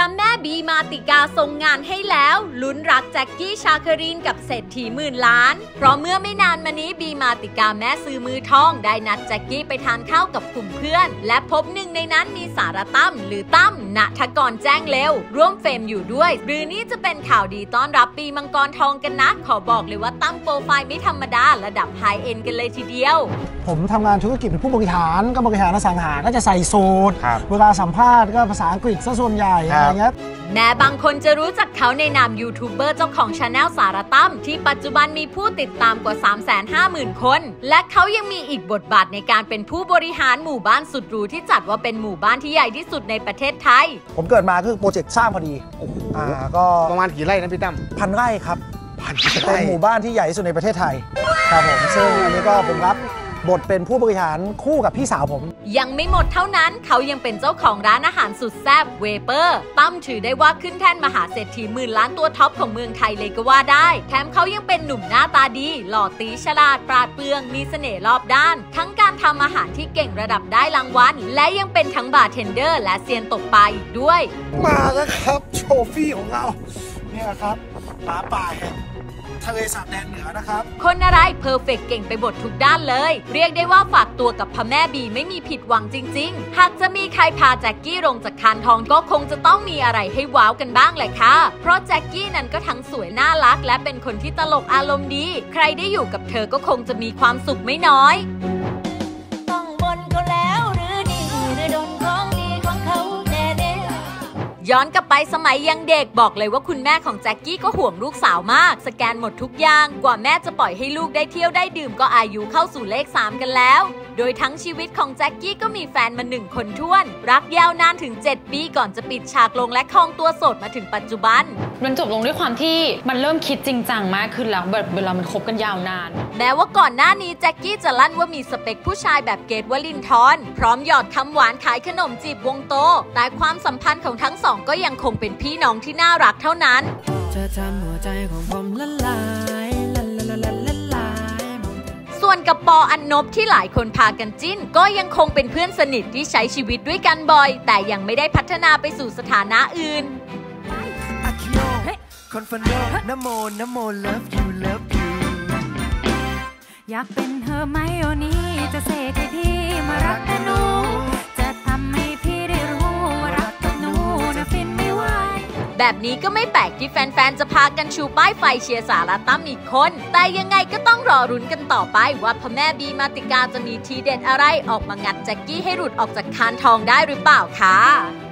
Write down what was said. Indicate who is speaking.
Speaker 1: ระแม่บีมาติกาทรงงานให้แล้วลุ้นรักแจ็คกี้ชาครินกับเศรษฐีหมื่นล้านเพราะเมื่อไม่นานมานี้บีมาติกาแม่ซื้อมือทองได้นัดแจ็คกี้ไปทานข้าวกับกลุ่มเพื่อนและพบหนึ่งในนั้นมีสารตั้มหรือตั้มณทกรแจ้งเร็วร่วมเฟรมอยู่ด้วยหรือนี่จะเป็นข่าวดีต้อนรับปีมังกรทองกันนะขอบอกเลยว่าตั้มโปรไฟล์ไม่ธรรมดาระดับไฮเอ็นกันเลยทีเดียว
Speaker 2: ผมทำงานธุรกิจเป็นผู้บริหารก็บริหารอสังหาก็จะใส่สูทเวลาสัมภาษณ์ก็ภาษาอังกฤษซะส่วนใหญ่อะไรเงี้ย
Speaker 1: แม้บางคนจะรู้จักเขาในนามยูทูบเบอร์เจ้าของชาแนลสารตั้มที่ปัจจุบันมีผู้ติดตามกว่า 350,000 คนและเขายังมีอีกบทบาทในการเป็นผู้บริหารหมู่บ้านสุดหรูที่จัดว่าเป็นหมู่บ้านที่ใหญ่ที่สุดในประเทศไทย
Speaker 2: ผมเกิดมาคือโปรเจกต์สร้างพอดีก็
Speaker 3: ประมาณกี่ไร่นะพี่ตั้ม
Speaker 2: 1,000 ไร่ครับเป็นหมู่บ้านที่ใหญ่ที่สุดในประเทศไทยครับผมซึ่งอันนี้ก็ผมรับบทเป็นผู้บริหารคู่กับพี่สาวผม
Speaker 1: ยังไม่หมดเท่านั้นเขายังเป็นเจ้าของร้านอาหารสุดแซ่บเวเปอร์ตั้มถือได้ว่าขึ้นแท่นมหาเศรษฐีหมื่นล้านตัวท็อปของเมืองไทยเลยก็ว่าได้แถมเขายังเป็นหนุ่มหน้าตาดีหล่อตีฉลาดปราดเปรื่องมีเสน่ห์รอบด้านทั้งการทำอาหารที่เก่งระดับได้รางวัลและยังเป็นทั้งบาร์เทนเดอร์และเซียนตกปลาอีกด้วย
Speaker 2: มาแล้วครับโชฟี่ของเราเนี่ยครับป่าแห่งทะเลสาบแดนเหนือนะครับ
Speaker 1: คนอะไรเพอร์เฟกต์เก่งไปหมดทุกด้านเลยเรียกได้ว่าฝากตัวกับพระแม่บีไม่มีผิดหวังจริงๆหากจะมีใครพาแจ็คกี้ลงจากคานทองก็คงจะต้องมีอะไรให้ว้าวกันบ้างแหละค่ะเพราะแจ็คกี้นั้นก็ทั้งสวยน่ารักและเป็นคนที่ตลกอารมณ์ดีใครได้อยู่กับเธอก็คงจะมีความสุขไม่น้อยต้องบนเขาแล้วหรือนี่หรือโดนของดีของเขาย้อนกลับไปสมัยยังเด็กบอกเลยว่าคุณแม่ของแจ็คกี้ก็ห่วงลูกสาวมากสแกนหมดทุกอย่างกว่าแม่จะปล่อยให้ลูกได้เที่ยวได้ดื่มก็อายุเข้าสู่เลข3กันแล้วโดยทั้งชีวิตของแจ็คกี้ก็มีแฟนมา1 คนท้วนรักยาวนานถึง7 ปีก่อนจะปิดฉากลงและครองตัวโสดมาถึงปัจจุบัน
Speaker 4: มันจบลงด้วยความที่มันเริ่มคิดจริงจังมากขึ้นแล้วแบบเวลามันคบกันยาวนาน
Speaker 1: แม้ว่าก่อนหน้านี้แจ็คกี้จะลั่นว่ามีสเปคผู้ชายแบบเกรท วลินทร์พร้อมหยอดคำหวานขายขนมจีบวงโตแต่ความสัมพันธ์ของทั้งสองก็ยังคงเป็นพี่น้องที่น่ารักเท่านั้นจะทำหัวใจของผมละลายส่วนกับปออันนบที่หลายคนพากันจิ้นก็ยังคงเป็นเพื่อนสนิทที่ใช้ชีวิตด้วยกันบ่อยแต่ยังไม่ได้พัฒนาไปสู่สถานะอื่น
Speaker 5: อยากเป็นเธอไหมโอนี่จะเสกให้พี่มารักแต่หนูจะทำให้พี่ได้รู้ว่ารักกับหนูนะฟินไม่ไหว
Speaker 1: แบบนี้ก็ไม่แปลกที่แฟนๆจะพากันชูป้ายไฟเชียร์สารตั้มอีกคนแต่ยังไงก็ต้องรอรุ้นกันต่อไปว่าพระแม่บีมาติกาจะมีทีเด็ดอะไรออกมางัดแจ็คกี้ให้หลุดออกจากคานทองได้หรือเปล่าคะ